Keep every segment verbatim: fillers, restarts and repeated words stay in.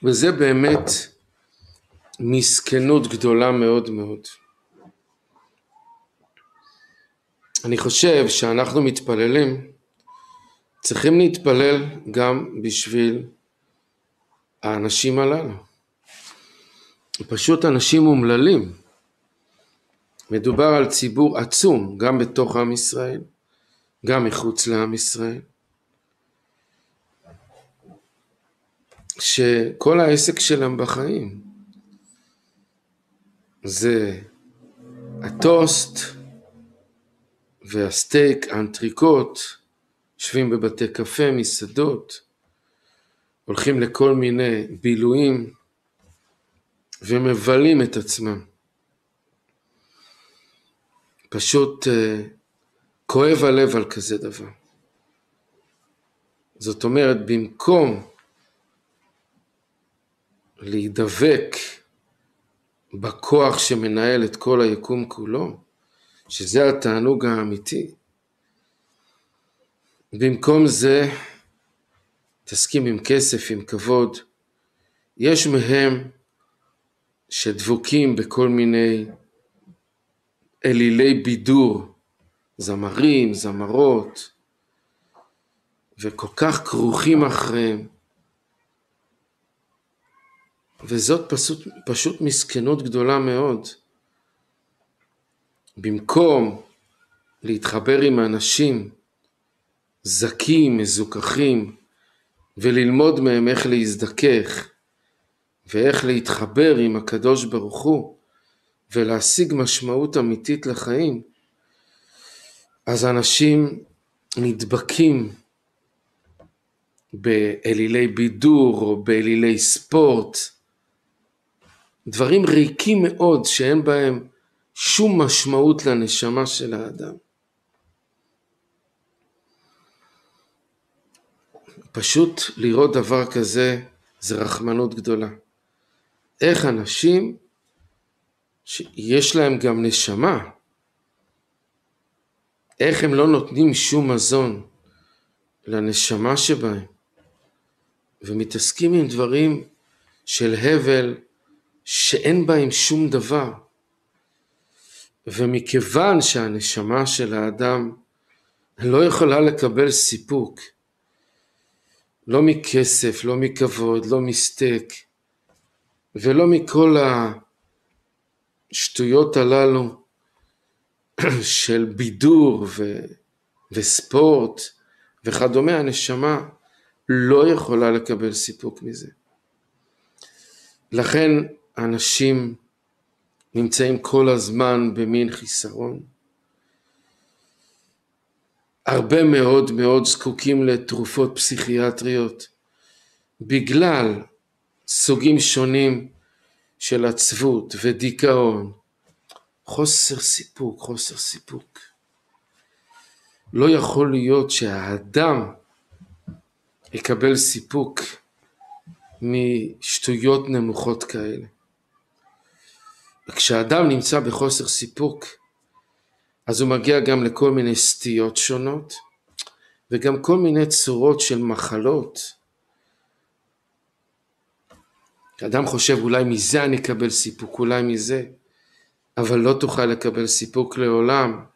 וזה באמת מסכנות גדולה מאוד מאוד. אני חושב שאנחנו מתפללים, צריכים להתפלל גם בשביל האנשים הללו. פשוט אנשים מומללים. מדובר על ציבור עצום, גם בתוך עם ישראל, גם מחוץ לעם ישראל. שכל העסק שלהם בחיים זה הטוסט והסטייק, האנטריקוט, יושבים בבתי קפה, מסעדות, הולכים לכל מיני בילויים ומבלים את עצמם. פשוט uh, כואב הלב על כזה דבר. זאת אומרת, במקום להידבק בכוח שמנהל את כל היקום כולו, שזה התענוג האמיתי, במקום זה תסכים עם כסף, עם כבוד. יש מהם שדבוקים בכל מיני אלילי בידור, זמרים, זמרות, וכל כך כרוכים אחריהם. וזאת פשוט, פשוט מסכנות גדולה מאוד. במקום להתחבר עם אנשים זקים, מזוכחים, וללמוד מהם איך להזדכך, ואיך להתחבר עם הקדוש ברוך הוא, ולהשיג משמעות אמיתית לחיים, אז אנשים נדבקים באלילי בידור, או באלילי ספורט, דברים ריקים מאוד, שאין בהם שום משמעות לנשמה של האדם. פשוט לראות דבר כזה, זה רחמנות גדולה. איך אנשים שיש להם גם נשמה, איך הם לא נותנים שום מזון לנשמה שבהם, ומתעסקים עם דברים של הבל שאין בהם שום דבר. ומכיוון שהנשמה של האדם לא יכולה לקבל סיפוק, לא מכסף, לא מכבוד, לא מסטייק, ולא מכל השטויות הללו של בידור ו... וספורט וכדומה, הנשמה לא יכולה לקבל סיפוק מזה. לכן אנשים נמצאים כל הזמן במין חיסרון. הרבה מאוד מאוד זקוקים לתרופות פסיכיאטריות, בגלל סוגים שונים של עצבות ודיכאון, חוסר סיפוק, חוסר סיפוק. לא יכול להיות שהאדם יקבל סיפוק משטויות נמוכות כאלה. וכשהאדם נמצא בחוסר סיפוק, אז הוא מגיע גם לכל מיני סטיות שונות, וגם כל מיני צורות של מחלות. האדם חושב, אולי מזה אני אקבל סיפוק, אולי מזה, אבל לא תוכל לקבל סיפוק לעולם.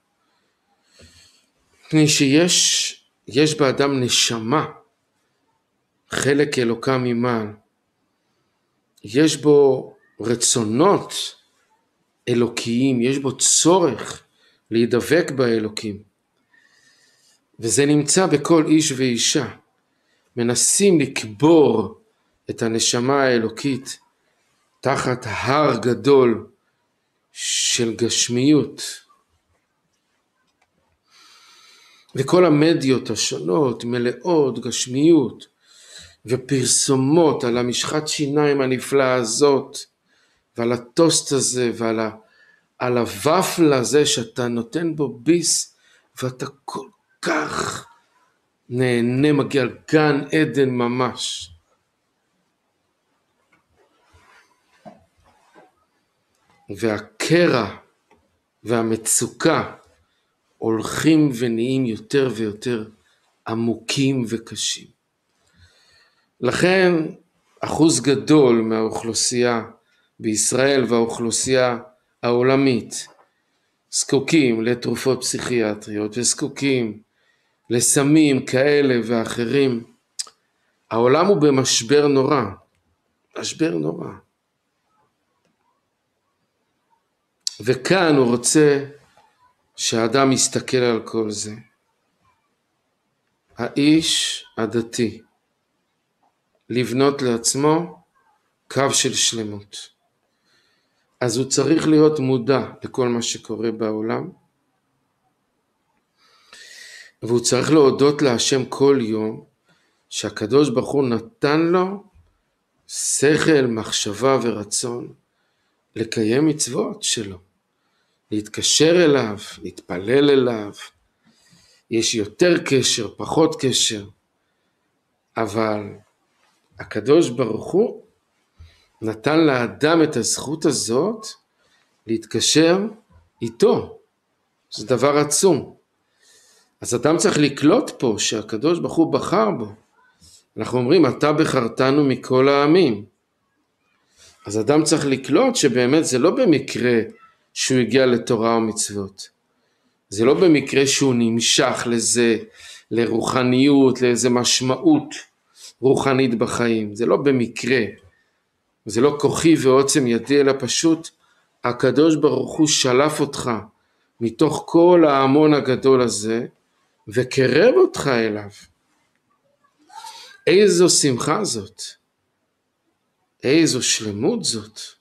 מפני שיש יש באדם נשמה, חלק אלוקה ממעל. יש בו רצונות אלוקיים, יש בו צורך להידבק באלוקים. וזה נמצא בכל איש ואישה. מנסים לקבור את הנשמה האלוקית תחת הר גדול של גשמיות. וכל המדיות השונות מלאות גשמיות ופרסומות על המשחת שיניים הנפלאה הזאת, ועל הטוסט הזה ועל ה... על הוואפל הזה שאתה נותן בו ביס, ואתה כל כך נהנה, מגיע על גן עדן ממש. והקרע והמצוקה הולכים ונהיים יותר ויותר עמוקים וקשים. לכן אחוז גדול מהאוכלוסייה בישראל והאוכלוסייה העולמית זקוקים לתרופות פסיכיאטריות וזקוקים לסמים כאלה ואחרים, העולם הוא במשבר נורא, משבר נורא. וכאן הוא רוצה שהאדם יסתכל על כל זה. האיש הדתי, לבנות לעצמו קו של שלמות. אז הוא צריך להיות מודע לכל מה שקורה בעולם, והוא צריך להודות להשם כל יום, שהקדוש ברוך הוא נתן לו שכל, מחשבה ורצון לקיים מצוות שלו, להתקשר אליו, להתפלל אליו. יש יותר קשר, פחות קשר, אבל הקדוש ברוך הוא נתן לאדם את הזכות הזאת להתקשר איתו. זה דבר עצום. אז אדם צריך לקלוט פה שהקדוש ברוך הוא בחר בו. אנחנו אומרים, אתה בחרתנו מכל העמים. אז אדם צריך לקלוט שבאמת זה לא במקרה שהוא הגיע לתורה ומצוות. זה לא במקרה שהוא נמשך לזה, לרוחניות, לאיזה משמעות רוחנית בחיים. זה לא במקרה. זה לא כוחי ועוצם ידי, אלא פשוט הקדוש ברוך הוא שלף אותך מתוך כל ההמון הגדול הזה, וקרב אותך אליו. איזו שמחה זאת, איזו שלמות זאת.